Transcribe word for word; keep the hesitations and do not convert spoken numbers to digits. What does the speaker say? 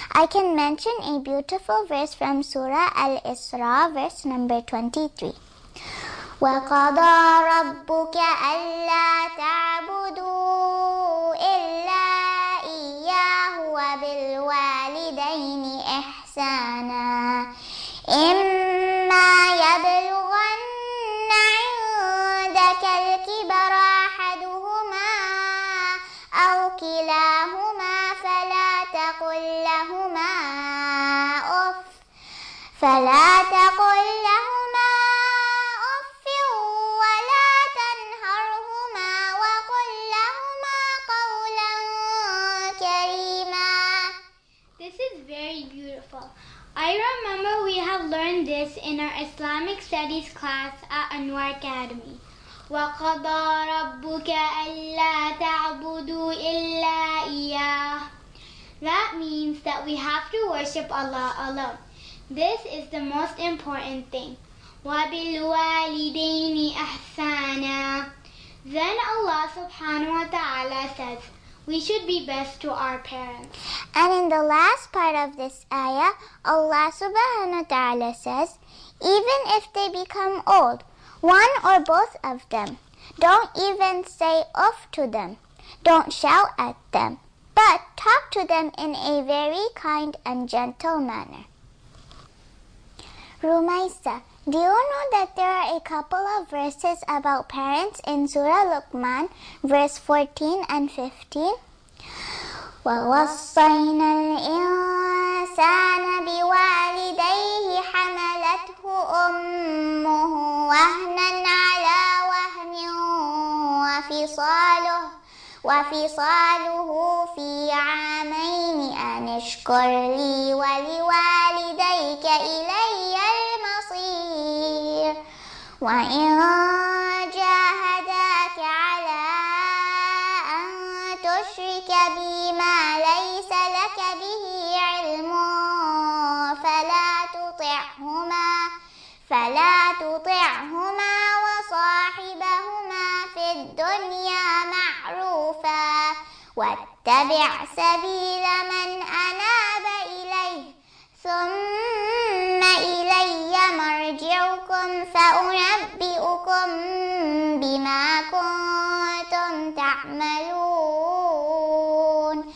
I can mention a beautiful verse from Surah Al-Isra, verse number twenty-three. وَقَضَى رَبُّكَ أَلَّا تَعْبُدُوا إِلَّا إِيَّاهُ وَبِالْوَالِدَيْنِ إِحْسَانًا إِمَّا يَبْلُغَنَّ عِندَكَ الْكِبَرَ أَحَدُهُمَا أَوْ كِلَاهُمَا فَلَا تَقُل لَّهُمَا أُفٍّ فَلَا تَقُل لَّهُمَا I remember we have learned this in our Islamic Studies class at Anwar Academy. وَقَضَى رَبُّكَ أَلَّا تَعْبُدُوا إِلَّا إِيَّاهُ. That means that we have to worship Allah alone. This is the most important thing. وَبِالْوَالِدَيْنِ إِحْسَانًا. Then Allah subhanahu wa ta'ala says, we should be best to our parents. And in the last part of this ayah, Allah subhanahu wa ta'ala says, even if they become old, one or both of them, don't even say off to them. Don't shout at them, but talk to them in a very kind and gentle manner. Rumaisa, do you know that there are a couple of verses about parents in Surah Lukman, verse fourteen and fifteen? وَوَصَّيْنَا الْإِنسَانَ بِوَالِدَيْهِ حَمَلَتْهُ أُمُّهُ وَهْنًا عَلَى وَهْنٍ وَفِصَالُهُ وَفِصَالُهُ فِي عَامَيْنِ أَنِ اشْكُرْ لِي وَلِوَالِدَيْكَ إِلَيَّ الْمَصِيرُ وَإِن جَاهَدَاكَ عَلَى أَن تُشْرِكَ بِي مَا لَيْسَ لَكَ بِهِ عِلْمٌ فَلَا تُطِعْهُمَا فَلَا تُطِعْهُمَا وَصَاحِبْهُمَا فِي الدُّنْيَا مَعْرُوفًا وَاتَّبِعْ سَبِيلَ مَنْ أَنَابَ إِلَيَّ ثُمَّ إِلَيَّ مَرْجِعُكُمْ فَأُنَبِّئُكُم